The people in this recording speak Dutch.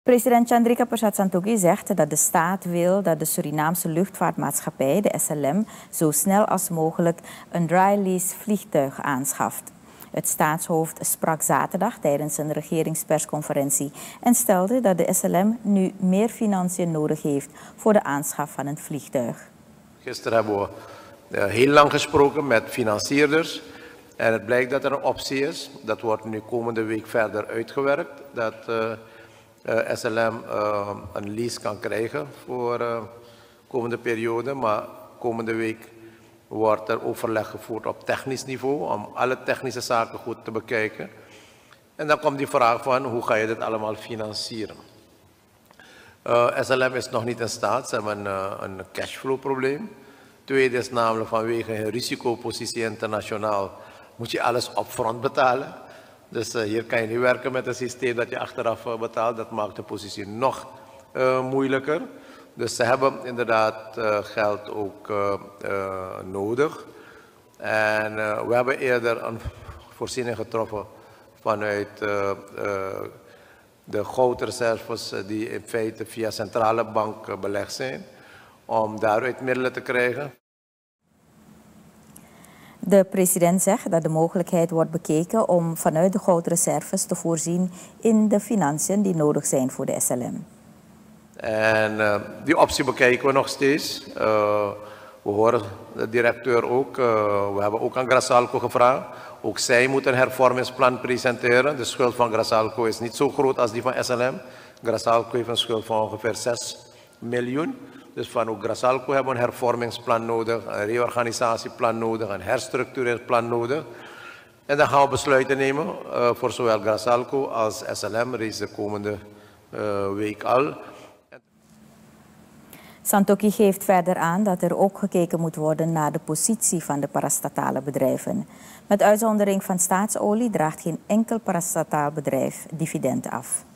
President Chandrika Persat Santokhi zegt dat de staat wil dat de Surinaamse luchtvaartmaatschappij, de SLM, zo snel als mogelijk een dry-lease vliegtuig aanschaft. Het staatshoofd sprak zaterdag tijdens een regeringspersconferentie en stelde dat de SLM nu meer financiën nodig heeft voor de aanschaf van een vliegtuig. Gisteren hebben we heel lang gesproken met financierders en het blijkt dat er een optie is. Dat wordt nu komende week verder uitgewerkt. Dat SLM een lease kan krijgen voor de komende periode. Maar komende week wordt er overleg gevoerd op technisch niveau om alle technische zaken goed te bekijken. En dan komt die vraag van hoe ga je dit allemaal financieren. SLM is nog niet in staat, ze hebben een cashflow probleem. Tweede is namelijk vanwege een risicopositie internationaal moet je alles upfront betalen. Dus hier kan je niet werken met een systeem dat je achteraf betaalt. Dat maakt de positie nog moeilijker. Dus ze hebben inderdaad geld ook nodig. En we hebben eerder een voorziening getroffen vanuit de goudreserves die in feite via centrale bank belegd zijn, om daaruit middelen te krijgen. De president zegt dat de mogelijkheid wordt bekeken om vanuit de goudreserves te voorzien in de financiën die nodig zijn voor de SLM. En die optie bekijken we nog steeds. We horen de directeur ook. We hebben ook aan Grasalco gevraagd. Ook zij moet een hervormingsplan presenteren. De schuld van Grasalco is niet zo groot als die van SLM. Grasalco heeft een schuld van ongeveer 6 miljoen. Dus van ook Grasalco hebben we een hervormingsplan nodig, een reorganisatieplan nodig, een herstructureringsplan nodig. En dan gaan we besluiten nemen voor zowel Grasalco als SLM reeds de komende week al. Santokhi geeft verder aan dat er ook gekeken moet worden naar de positie van de parastatale bedrijven. Met uitzondering van Staatsolie draagt geen enkel parastataal bedrijf dividend af.